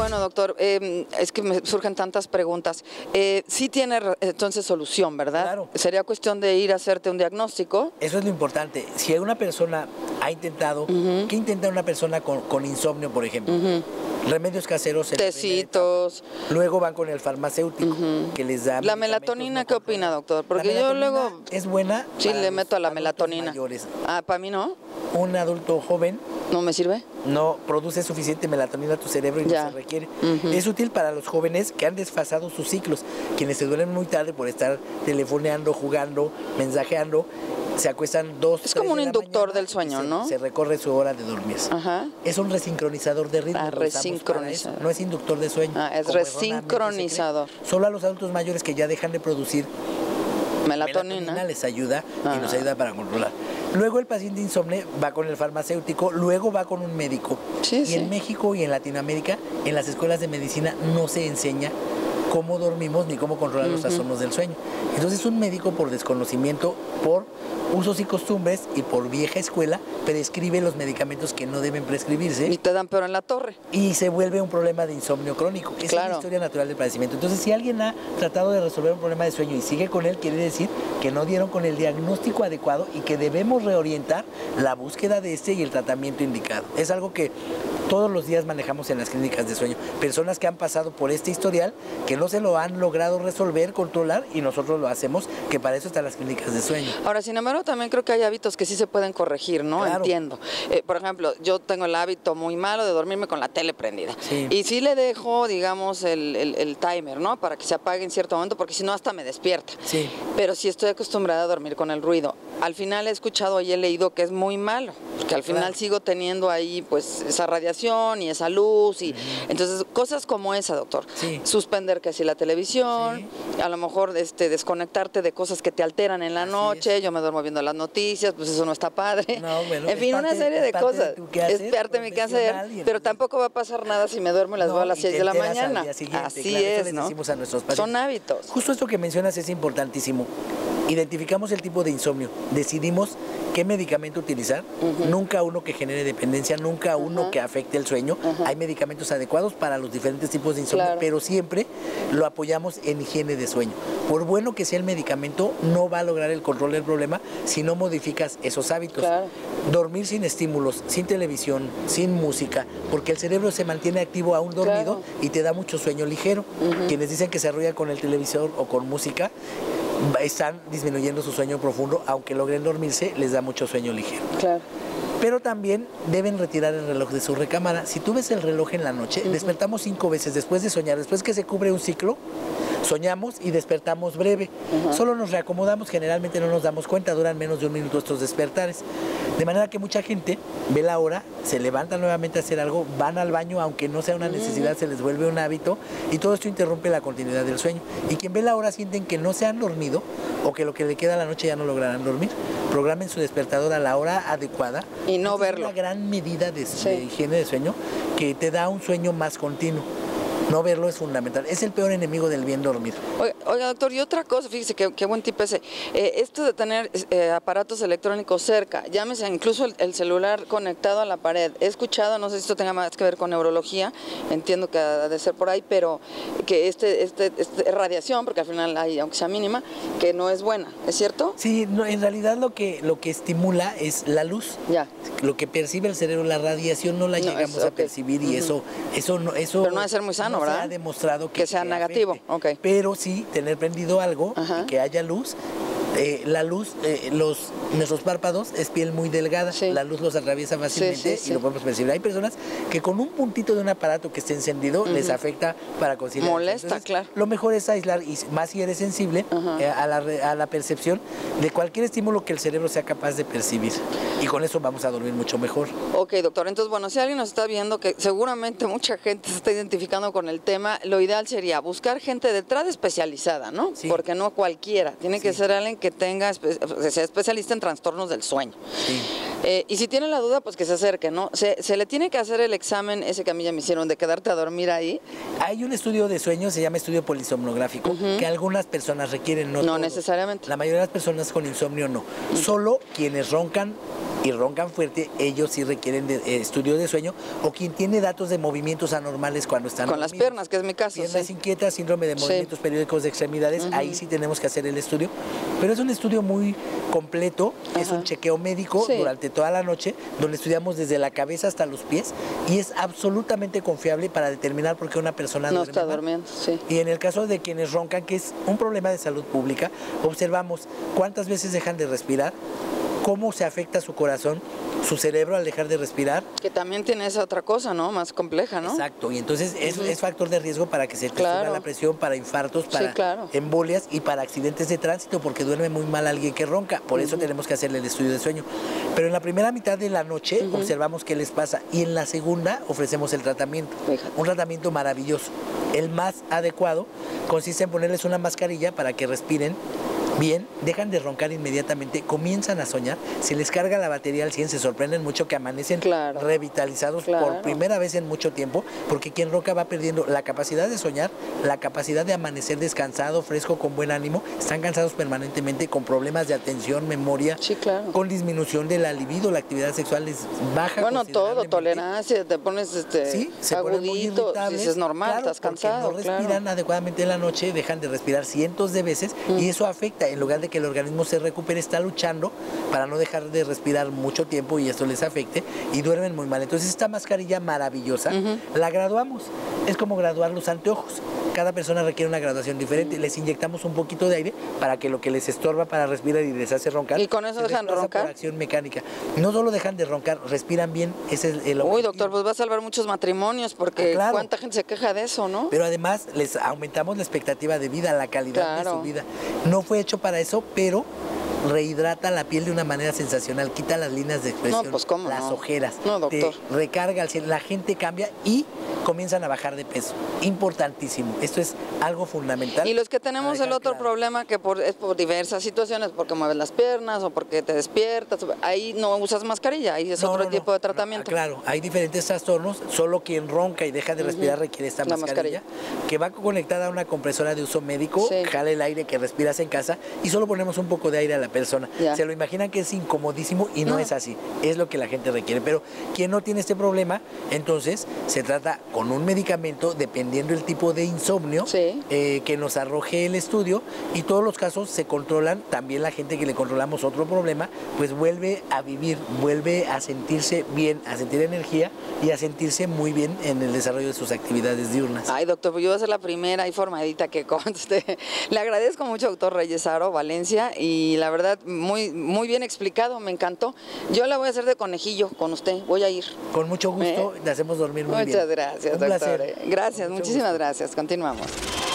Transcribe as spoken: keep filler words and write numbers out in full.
Bueno, doctor, eh, es que me surgen tantas preguntas. Eh, sí tiene entonces solución, ¿verdad? Claro. Sería cuestión de ir a hacerte un diagnóstico. Eso es lo importante. Si una persona ha intentado, uh-huh. ¿qué intenta una persona con, con insomnio, por ejemplo? Uh-huh. Remedios caseros. Tecitos. Luego van con el farmacéutico, uh-huh. que les da... ¿La melatonina no qué opina, doctor? Porque yo luego... es buena. Sí, le meto a la melatonina. Mayores. Ah, ¿para mí no? Un adulto joven... ¿No me sirve? No produce suficiente melatonina a tu cerebro y ya. no se requiere. Uh-huh. Es útil para los jóvenes que han desfasado sus ciclos, quienes se duermen muy tarde por estar telefoneando, jugando, mensajeando, se acuestan dos, Es como un de inductor del sueño, se, ¿no? Se recorre su hora de dormir. Ajá. Es un resincronizador de ritmo. Ah, resincronizador. No es inductor de sueño. Ah, es resincronizador. Solo a los adultos mayores que ya dejan de producir melatonina, melatonina les ayuda ah. y nos ayuda para controlar. Luego el paciente insomne va con el farmacéutico, luego va con un médico. Sí, y sí. en México y en Latinoamérica, en las escuelas de medicina no se enseña cómo dormimos ni cómo controlar uh-huh. los trastornos del sueño. Entonces un médico por desconocimiento, por usos y costumbres y por vieja escuela prescribe los medicamentos que no deben prescribirse. Y te dan peor en la torre. Y se vuelve un problema de insomnio crónico. Esa claro. es la historia natural del padecimiento. Entonces si alguien ha tratado de resolver un problema de sueño y sigue con él, quiere decir que no dieron con el diagnóstico adecuado y que debemos reorientar la búsqueda de este y el tratamiento indicado. Es algo que todos los días manejamos en las clínicas de sueño. Personas que han pasado por este historial, que no se lo han logrado resolver, controlar, y nosotros lo hacemos, que para eso están las clínicas de sueño. Ahora, sin embargo, también creo que hay hábitos que sí se pueden corregir, ¿no? Claro. Entiendo. Eh, por ejemplo, yo tengo el hábito muy malo de dormirme con la tele prendida. Sí. Y sí le dejo, digamos, el, el, el timer, ¿no? Para que se apague en cierto momento, porque si no hasta me despierta. Sí. Pero sí estoy acostumbrada a dormir con el ruido. Al final he escuchado y he leído que es muy malo, porque al final claro. sigo teniendo ahí, pues, esa radiación y esa luz. Y uh-huh. Entonces, cosas como esa, doctor. Sí. Suspender casi la televisión, sí. a lo mejor este, desconectarte de cosas que te alteran en la Así noche. Es. Yo me duermo viendo las noticias, pues eso no está padre. No, bueno, en fin, parte, una serie de cosas. De es parte de mi quehacer, pero tampoco va a pasar nada si me duermo y las no, veo a las seis de la mañana. Así claro, es, ¿no? A nuestros Son hábitos. Justo esto que mencionas es importantísimo. Identificamos el tipo de insomnio, decidimos qué medicamento utilizar, uh-huh. nunca uno que genere dependencia, nunca uh-huh. uno que afecte el sueño. Uh-huh. Hay medicamentos adecuados para los diferentes tipos de insomnio, claro. pero siempre lo apoyamos en higiene de sueño. Por bueno que sea el medicamento, no va a lograr el control del problema si no modificas esos hábitos. Claro. Dormir sin estímulos, sin televisión, sin música, porque el cerebro se mantiene activo aún dormido claro. y te da mucho sueño ligero. Uh-huh. Quienes dicen que se arrulla con el televisor o con música, están disminuyendo su sueño profundo, aunque logren dormirse, les da mucho sueño ligero. Claro. Pero también deben retirar el reloj de su recámara. Si tú ves el reloj en la noche, uh-huh. despertamos cinco veces después de soñar. Después que se cubre un ciclo, soñamos y despertamos breve. Uh-huh. Solo nos reacomodamos, generalmente no nos damos cuenta, duran menos de un minuto estos despertares. De manera que mucha gente ve la hora, se levanta nuevamente a hacer algo, van al baño, aunque no sea una necesidad, uh-huh. se les vuelve un hábito, y todo esto interrumpe la continuidad del sueño. Y quien ve la hora sienten que no se han dormido o que lo que le queda a la noche ya no lograrán dormir. Programen su despertador a la hora adecuada. Y no Esta verlo. Es una gran medida de, sí. de higiene de sueño que te da un sueño más continuo. No verlo es fundamental. Es el peor enemigo del bien dormir. Oiga, oiga doctor, y otra cosa, fíjese qué, qué buen tip ese. Eh, esto de tener eh, aparatos electrónicos cerca, llámese incluso el, el celular conectado a la pared. He escuchado, no sé si esto tenga más que ver con neurología, entiendo que ha de ser por ahí, pero que este, este, este radiación, porque al final hay, aunque sea mínima, que no es buena, ¿es cierto? Sí, no, en realidad lo que, lo que estimula es la luz. Ya. Lo que percibe el cerebro, la radiación no la no, llegamos es, okay. a percibir y uh-huh. eso, eso, no, eso... Pero no debe ser muy sano, no ¿verdad? Se ha demostrado que, que sea que negativo, afecte, ok. pero sí tener prendido algo, Ajá. y que haya luz. Eh, la luz, eh, los, nuestros párpados es piel muy delgada, sí. la luz los atraviesa fácilmente sí, sí, sí. y lo podemos percibir. Hay personas que con un puntito de un aparato que esté encendido uh-huh. les afecta para conciliar. Molesta, Entonces, claro. Lo mejor es aislar, y más si eres sensible uh-huh. eh, a, la, a la percepción de cualquier estímulo que el cerebro sea capaz de percibir. Y con eso vamos a dormir mucho mejor. Ok, doctor. Entonces, bueno, si alguien nos está viendo, que seguramente mucha gente se está identificando con el tema, lo ideal sería buscar gente detrás especializada, ¿no? Sí. Porque no cualquiera. Tiene sí. que ser alguien que tenga, que sea especialista en trastornos del sueño. Sí. Eh, y si tiene la duda, pues que se acerque, ¿no? Se, se le tiene que hacer el examen ese que a mí ya me hicieron de quedarte a dormir ahí. Hay un estudio de sueño, se llama estudio polisomnográfico, uh-huh. que algunas personas requieren, no No todos. necesariamente. La mayoría de las personas con insomnio no. Uh-huh. Solo quienes roncan y roncan fuerte, ellos sí requieren de eh, estudio de sueño, o quien tiene datos de movimientos anormales cuando están Con dormidos. las piernas, que es mi caso. Piernas sí. inquietas, síndrome de movimientos Sí. periódicos de extremidades, uh-huh. ahí sí tenemos que hacer el estudio, pero es un estudio muy completo, uh-huh. es un chequeo médico sí. durante toda la noche, donde estudiamos desde la cabeza hasta los pies, y es absolutamente confiable para determinar por qué una persona no duerme está mal. durmiendo. Sí. Y en el caso de quienes roncan, que es un problema de salud pública, observamos cuántas veces dejan de respirar, cómo se afecta su corazón, su cerebro al dejar de respirar. Que también tiene esa otra cosa, ¿no? Más compleja, ¿no? Exacto, y entonces es, uh-huh. es factor de riesgo para que se te claro. suba la presión, para infartos, para sí, claro. embolias y para accidentes de tránsito, porque duerme muy mal alguien que ronca. Por uh-huh. eso tenemos que hacerle el estudio de sueño. Pero en la primera mitad de la noche uh-huh. observamos qué les pasa, y en la segunda ofrecemos el tratamiento. Fíjate. Un tratamiento maravilloso. El más adecuado consiste en ponerles una mascarilla para que respiren bien, dejan de roncar inmediatamente, comienzan a soñar, se les carga la batería al cien, se sorprenden mucho que amanecen claro. revitalizados claro. por primera vez en mucho tiempo, porque quien ronca va perdiendo la capacidad de soñar, la capacidad de amanecer descansado, fresco, con buen ánimo, están cansados permanentemente, con problemas de atención, memoria, sí, claro. con disminución de la libido, la actividad sexual les baja. Bueno, todo, tolerancia, te pones este, sí, se agudito, si es normal, claro, estás cansado. No respiran claro. adecuadamente en la noche, dejan de respirar cientos de veces mm. y eso afecta. En lugar de que el organismo se recupere, está luchando para no dejar de respirar mucho tiempo y esto les afecte y duermen muy mal. Entonces esta mascarilla maravillosa uh-huh. la graduamos. Es como graduar los anteojos. Cada persona requiere una graduación diferente. Uh-huh. Les inyectamos un poquito de aire para que lo que les estorba para respirar y les hace roncar. ¿Y con eso dejan de roncar? Por acción mecánica. No solo dejan de roncar, respiran bien. Ese es el objetivo. Uy, doctor, pues va a salvar muchos matrimonios porque ah, claro. cuánta gente se queja de eso, ¿no? Pero además les aumentamos la expectativa de vida, la calidad claro. de su vida. No fue hecho para eso, pero rehidrata la piel de una manera sensacional, quita las líneas de expresión, no, pues, ¿cómo las no? ojeras, no, doctor. te recarga, la gente cambia y comienzan a bajar de peso. Importantísimo. Esto es algo fundamental. Y los que tenemos el otro claro. problema que por, es por diversas situaciones, porque mueves las piernas o porque te despiertas, ahí no usas mascarilla, ahí es no, otro no, tipo no, de tratamiento. No, claro, hay diferentes trastornos, solo quien ronca y deja de respirar uh-huh. requiere esta mascarilla, mascarilla, que va conectada a una compresora de uso médico, sí. jala el aire que respiras en casa y solo ponemos un poco de aire a la persona. Ya. Se lo imaginan que es incomodísimo y no, no es así, es lo que la gente requiere. Pero quien no tiene este problema, entonces se trata con un medicamento, dependiendo del tipo de insomnio, sí. eh, que nos arroje el estudio, y todos los casos se controlan. También la gente que le controlamos otro problema, pues vuelve a vivir, vuelve a sentirse bien, a sentir energía y a sentirse muy bien en el desarrollo de sus actividades diurnas. Ay, doctor, pues yo voy a ser la primera informadita que conste. Le agradezco mucho, doctor Reyes Haro Valencia, y la verdad, muy, muy bien explicado, me encantó. Yo la voy a hacer de conejillo con usted, voy a ir. Con mucho gusto, ¿Eh? le hacemos dormir muy Muchas bien. Muchas gracias, Un doctor. placer. Gracias, muchísimas gusto. gracias. Continuamos.